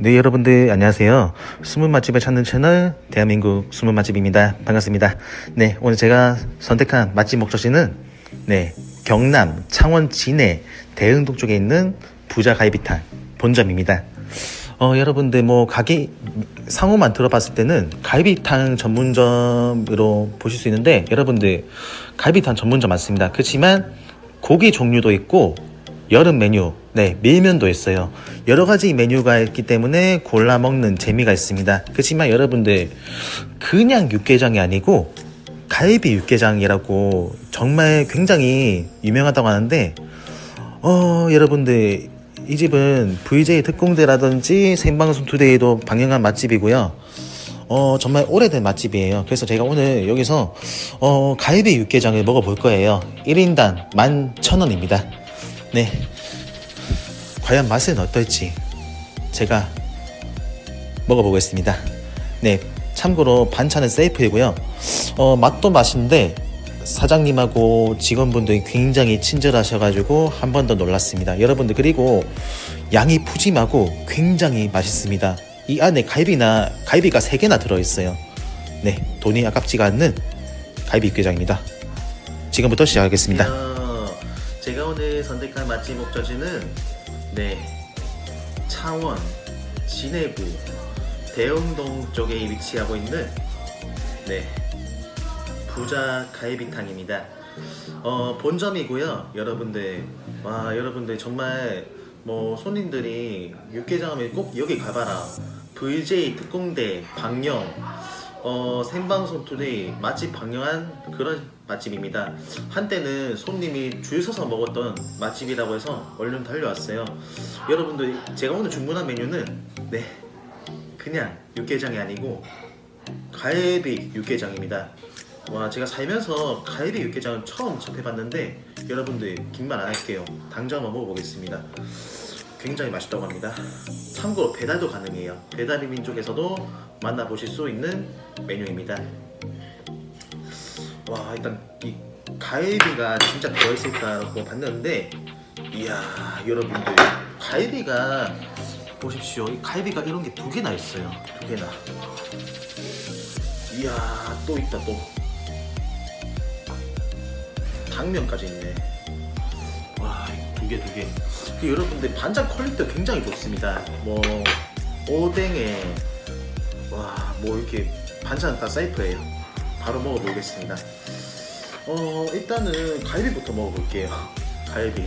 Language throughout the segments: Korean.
네, 여러분들 안녕하세요. 숨은 맛집을 찾는 채널 대한민국 숨은 맛집입니다. 반갑습니다. 네, 오늘 제가 선택한 맛집 목적지는 경남 창원 진해 대흥동 쪽에 있는 부자갈비탕 본점입니다. 여러분들 가게 상호만 들어봤을 때는 갈비탕 전문점으로 보실 수 있는데, 여러분들 갈비탕 전문점 맞습니다. 그렇지만 고기 종류도 있고 여름 메뉴, 밀면도 있어요. 여러가지 메뉴가 있기 때문에 골라 먹는 재미가 있습니다. 그렇지만 여러분들 그냥 육개장이 아니고 갈비 육개장이라고 정말 굉장히 유명하다고 하는데, 여러분들 이 집은 VJ 특공대라든지 생방송 투데이도 방영한 맛집이고요. 정말 오래된 맛집이에요. 그래서 제가 오늘 여기서 갈비 육개장을 먹어볼 거예요. 1인당 11,000원입니다. 네, 과연 맛은 어떨지 제가 먹어보겠습니다. 네, 참고로 반찬은 셀프이고요. 맛도 맛인데 사장님하고 직원분들이 굉장히 친절하셔가지고 한 번 더 놀랐습니다. 여러분들, 그리고 양이 푸짐하고 굉장히 맛있습니다. 이 안에 갈비가 3개나 들어있어요. 네, 돈이 아깝지가 않는 갈비 육개장입니다. 지금부터 시작하겠습니다. 제가 오늘 선택한 맛집 목적지는 창원 진해구 대흥동 쪽에 위치하고 있는 부자갈비탕입니다. 본점이고요. 여러분들 정말 손님들이 육개장하면 꼭 여기 가봐라, VJ 특공대 방영 생방송 투데이 맛집 방영한 그런 맛집입니다. 한때는 손님이 줄 서서 먹었던 맛집이라고 해서 얼른 달려왔어요. 여러분들, 제가 오늘 주문한 메뉴는 그냥 육개장이 아니고 갈비 육개장입니다. 와, 제가 살면서 갈비 육개장은 처음 접해봤는데, 여러분들 긴 말 안 할게요. 당장 한번 먹어보겠습니다. 굉장히 맛있다고 합니다. 참고로 배달도 가능해요. 배달의 민족에서도 만나보실 수 있는 메뉴입니다. 와, 일단 이 갈비가 진짜 들어있을까라고 봤는데, 이야, 여러분들 갈비가 보십시오. 이 갈비가 이런 게 2개나 있어요. 2개나. 이야, 또 있다. 또 당면까지 있네. 와, 2개. 여러분들 반찬 퀄리티가 굉장히 좋습니다. 오뎅에 이렇게 반찬 다 셀프예요. 바로 먹어보겠습니다. 일단은 갈비부터 먹어볼게요. 갈비.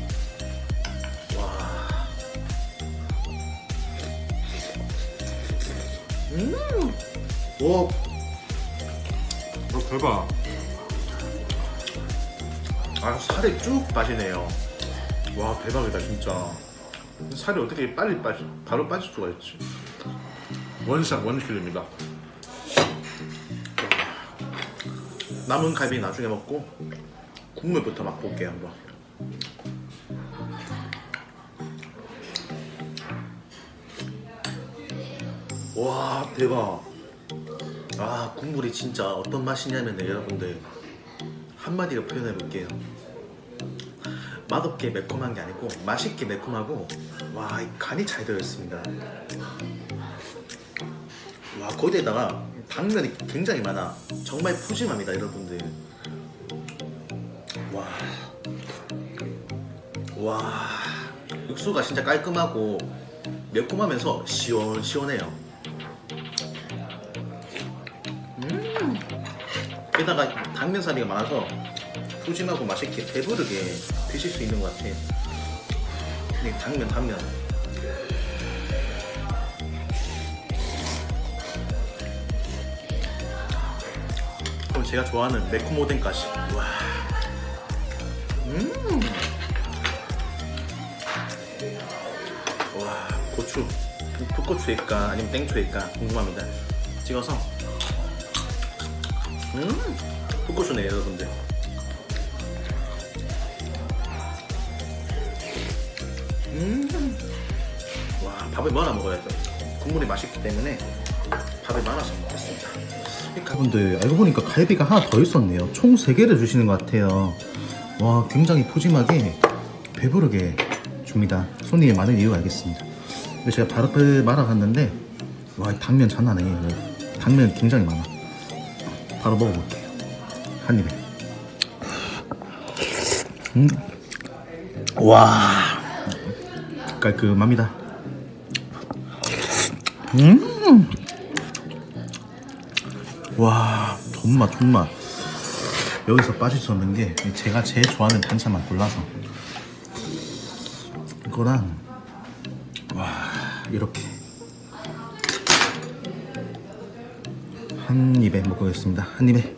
와. 와. 대박. 살이 쭉 빠지네요. 와, 대박이다 진짜. 살이 어떻게 바로 빠질 수가 있지. 원샷 원킬입니다. 남은 갈비 나중에 먹고 국물부터 맛볼게요. 한번. 와, 대박. 국물이 진짜 어떤 맛이냐면 여러분들 한마디로 표현해볼게요. 맛없게 매콤한 게 아니고 맛있게 매콤하고, 와, 이 간이 잘 들어있습니다. 와, 거기에다가 당면이 굉장히 많아. 정말 푸짐합니다, 여러분들. 와, 육수가 진짜 깔끔하고 매콤하면서 시원시원해요. 게다가 당면사리가 많아서 푸짐하고 맛있게 배부르게 드실 수 있는 것 같아요. 당면. 그럼 제가 좋아하는 매콤 오뎅까지. 와. 와, 고추. 풋고추일까 아니면 땡초일까 궁금합니다. 찍어서. 풋고추네, 여러분들. 와, 밥을 말아 먹어야죠. 국물이 맛있기 때문에 밥을 말아서 먹겠습니다. 여러분들, 알고 보니까 갈비가 하나 더 있었네요. 총 3개를 주시는 것 같아요. 와, 굉장히 푸짐하게 배부르게 줍니다. 손님이 많은 이유 알겠습니다. 제가 바로 말아봤는데 와, 당면 장난 아니에요. 당면 굉장히 많아. 바로 먹어볼게요. 한 입에. 와, 깔끔합니다. 와, 존맛. 여기서 빠질 수 없는 게 제가 제일 좋아하는 반찬만 골라서 이거랑 와, 이렇게 한 입에 먹겠습니다. 한 입에.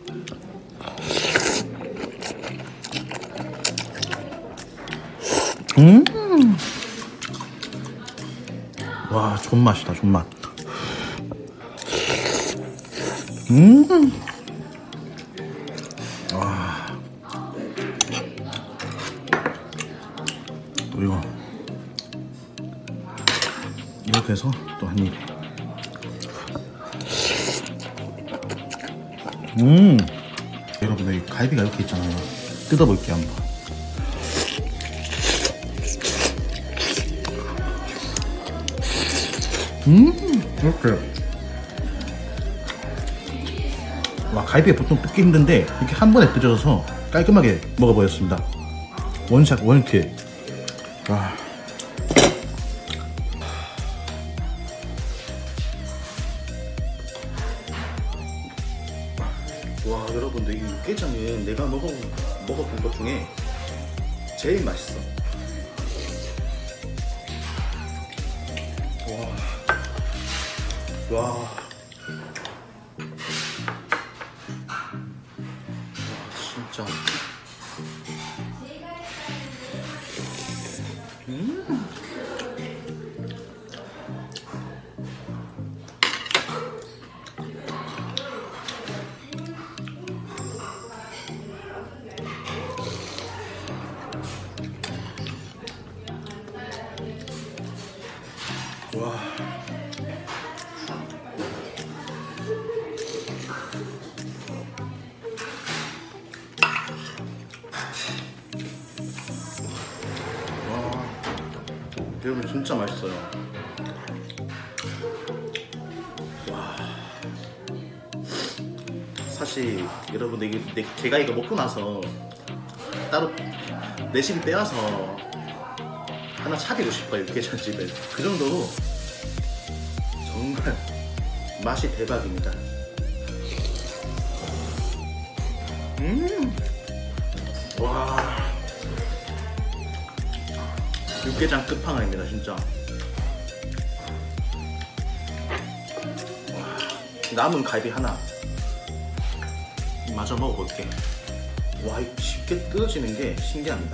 와, 존맛이다, 존맛. 와. 또 이렇게 해서 또 한 입에. 여러분들, 이 갈비가 이렇게 있잖아요. 뜯어볼게요, 한번. 이렇게. 와, 갈비가 보통 뜯기 힘든데 이렇게 한 번에 뜯어져서 깔끔하게 먹어버렸습니다. 원샷 원킬. 와. 와, 여러분들, 이 육개장은 내가 먹어본 것 중에 제일 맛있어. 와, 진짜. 와. 여러분, 진짜 맛있어요. 와. 사실 여러분들, 제가 이거 먹고 나서 따로 레시피 빼와서 하나 차리고 싶어요, 육개장집을. 그 정도로 정말 맛이 대박입니다. 와, 육개장 끝판왕입니다, 진짜. 와, 남은 갈비 하나 마저 먹어볼게. 와, 이거 쉽게 뜯어지는 게 신기합니다.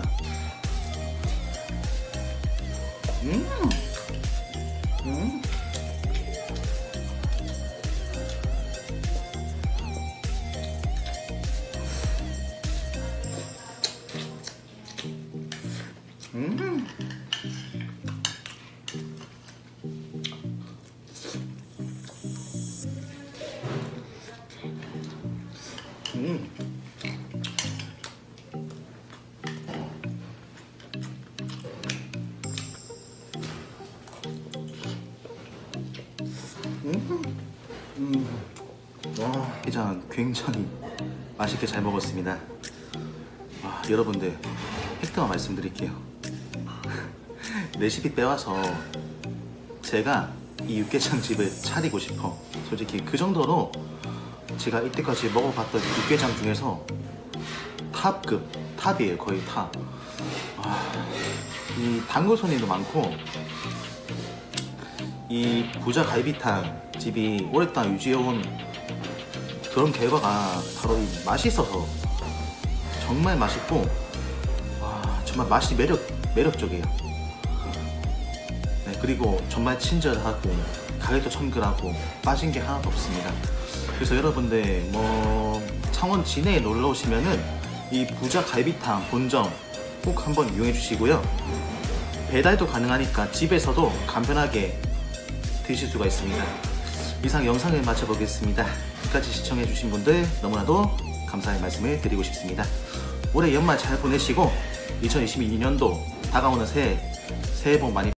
와, 일단 굉장히 맛있게 잘 먹었습니다. 와, 여러분들, 획득만 말씀드릴게요. 레시피 빼와서 제가 이 육개장 집을 차리고 싶어. 솔직히 그 정도로 제가 이때까지 먹어봤던 육개장 중에서 탑이에요. 거의 탑. 와, 이 단골 손님도 많고, 이 부자 갈비탕 집이 오랫동안 유지해온 그런 결과가 바로 이 맛이 있어서 정말 맛있고, 와, 정말 맛이 매력적이에요. 네, 그리고 정말 친절하고 가격도 청결하고 빠진 게 하나도 없습니다. 그래서 여러분들 창원 진해에 놀러 오시면은 이 부자 갈비탕 본점 꼭 한번 이용해 주시고요. 배달도 가능하니까 집에서도 간편하게 드실 수가 있습니다. 이상 영상을 마쳐보겠습니다. 끝까지 시청해주신 분들 너무나도 감사의 말씀을 드리고 싶습니다. 올해 연말 잘 보내시고 2022년도 다가오는 새해 복 많이